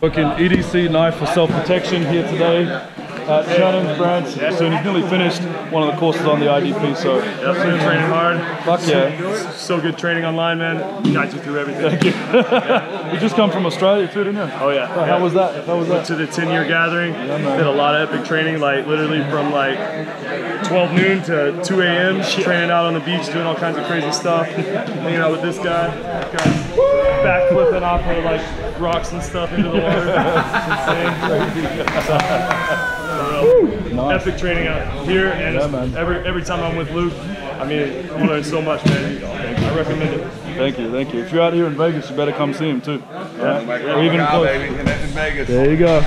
Working EDC knife for self-protection here today at Shannon's branch. So he's nearly finished one of the courses on the IDP, so yep, been training hard. Fuck yeah. So good training online, man. Guides you through everything. Thank you. You just come from Australia too, didn't you? Oh yeah. How was that? How was that? Went to the 10-year gathering. Yeah, did a lot of epic training, like literally from like 12 noon to 2 a.m. Training out on the beach, doing all kinds of crazy stuff. Hanging out with this guy. Backflipping off of like rocks and stuff into the water. It's insane. Nice. Epic training out here, and yeah, every time I'm with Luke, I mean, I learn so much, man. I recommend it. Thank you, thank you. If you're out here in Vegas, you better come see him too. Yeah, or even close. Baby, in Vegas. There you go.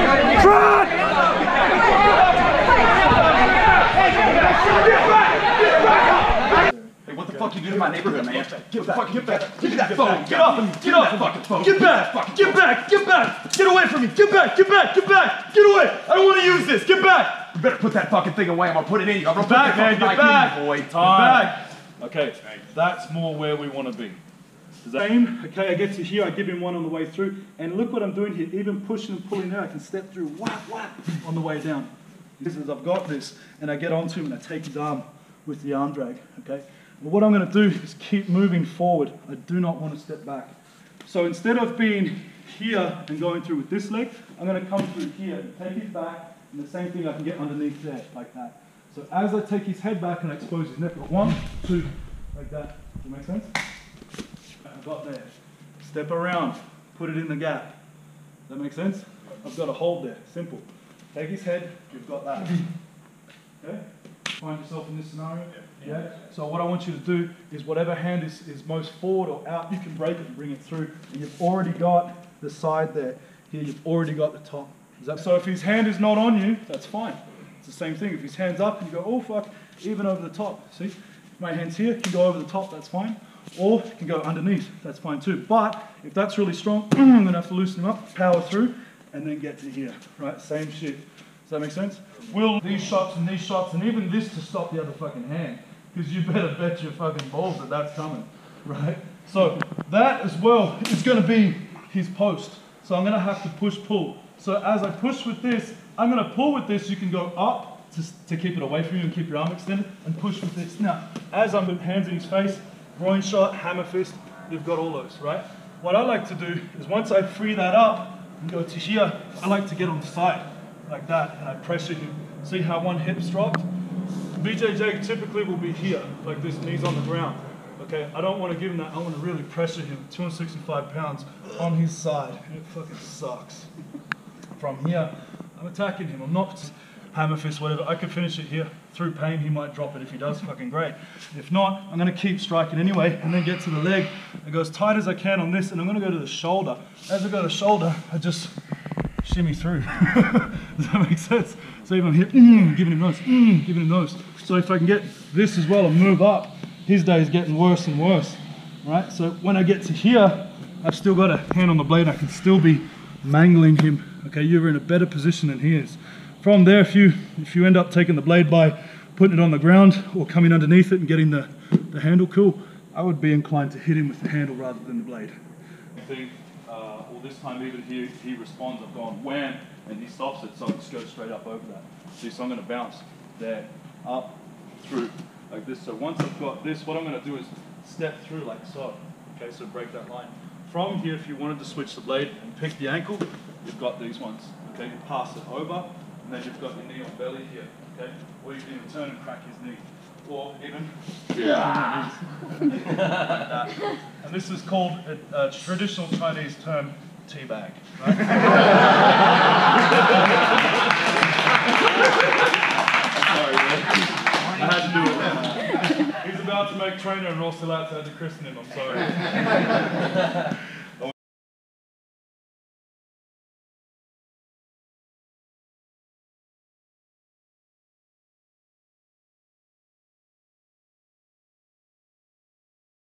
What the fuck you do to my neighborhood, man? Get back, get back, give me that phone, get off of me, get off of the fucking phone. Get back, get back, get back, get away from me, get back, get back, get back, get away. I don't want to use this, get back. You better put that fucking thing away, I'm gonna put it in you. I'm gonna back, man, get back. Boy. Get back. Okay, that's more where we want to be. Same, okay, I get to here, I give him one on the way through, and look what I'm doing here, even pushing and pulling there, I can step through, whap, whap, on the way down. This is, I've got this, and I get onto him and I take his arm with the arm drag, okay? And what I'm going to do is keep moving forward. I do not want to step back. So instead of being here and going through with this leg, I'm going to come through here and take his back, and the same thing I can get underneath there, like that. So as I take his head back and I expose his neck, 1, 2, like that. Does that make sense? I've got there. Step around, put it in the gap. Does that make sense? I've got a hold there, simple. Take his head, you've got that. Okay? Find yourself in this scenario? Yeah. So what I want you to do is whatever hand is most forward or out, you can break it and bring it through. And you've already got the side there. Here, you've already got the top. So if his hand is not on you, that's fine. It's the same thing. If his hand's up and you go, oh fuck, even over the top. See? My hand's here, can go over the top, that's fine. Or it can go underneath, that's fine too. But if that's really strong, I'm going to have to loosen him up, power through, and then get to here. Right? Same shit. Does that make sense? Will these shots and even this to stop the other fucking hand. Because you better bet your fucking balls that that's coming. Right? So that as well is going to be his post. So I'm going to have to push, pull. So as I push with this, I'm going to pull with this. You can go up to keep it away from you and keep your arm extended, and push with this. Now, as I'm with hands in his face, groin shot, hammer fist, you've got all those, right? What I like to do is once I free that up and go to here, I like to get on the side like that, and I pressure him. See how one hip's dropped? BJJ typically will be here, like this, knees on the ground. Okay, I don't want to give him that, I want to really pressure him, 265 pounds on his side. It fucking sucks. From here, I'm attacking him, I'm not hammer fist, whatever. I could finish it here. Through pain, he might drop it. If he does, fucking great. If not, I'm going to keep striking anyway, and then get to the leg. I go as tight as I can on this, and I'm going to go to the shoulder. As I go to the shoulder, I just shimmy through. Does that make sense? So if I'm here, giving him those, giving him those. So if I can get this as well and move up, his day is getting worse and worse. Right? So when I get to here, I've still got a hand on the blade. I can still be mangling him. Okay, you're in a better position than he is. From there, if you end up taking the blade by putting it on the ground or coming underneath it and getting the handle, cool, I would be inclined to hit him with the handle rather than the blade. Well, this time even he responds, I've gone wham, and he stops it, so I just go straight up over that. See, so I'm going to bounce there, up, through, like this. So once I've got this, what I'm going to do is step through like so. Okay, so break that line. From here, if you wanted to switch the blade and pick the ankle, you've got these ones. Okay, you pass it over, and then you've got your knee on belly here, okay? Or you can even turn and crack his knee. Or even, yeah. Like that. And this is called a traditional Chinese term, teabag, right? Sorry, man. I had to do it, man. He's about to make trainer and Ross Silat's had to christen him, I'm sorry.